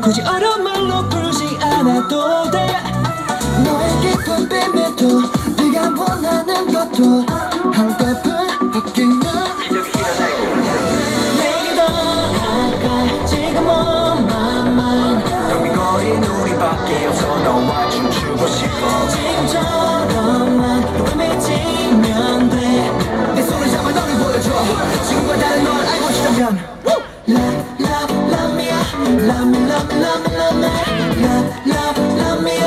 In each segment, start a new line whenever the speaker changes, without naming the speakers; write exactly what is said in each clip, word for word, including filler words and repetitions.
굳이 어려운 말로 부르지 않아도 돼. 너에게 돈 빼매도 네가 원하는 것도 한꺼풀 바뀌면 내게 더 가까이 지금 on my mind.
덤빈거린 우리밖에 없어 너와 춤추고 싶어.
지금처럼만 꿈해지면 돼.
내 손을 잡아 너를 보여줘. 지금과 다른 널 알고 싶다면
Love, love, love me, love me, love me, love me, love me, love, love, love me,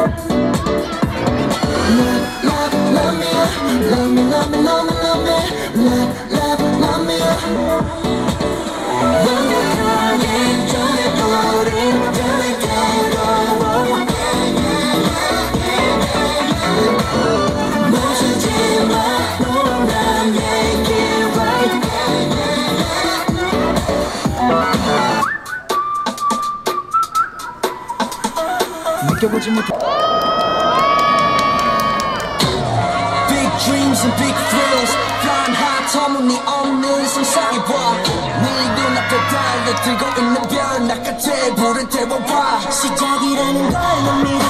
love, love, love me, love me, love me, love me, love me, love, love, love me. 완벽하게 정해버린 그대로 멈추지 마, 너와 나의 길 right.
느껴보지 못해. Big dreams and big thrills, flying high 터무니없는 상상해봐. 네 눈앞에 달려 들고 있는 별 나같이 불을 태워봐.
시작이라는 걸 넌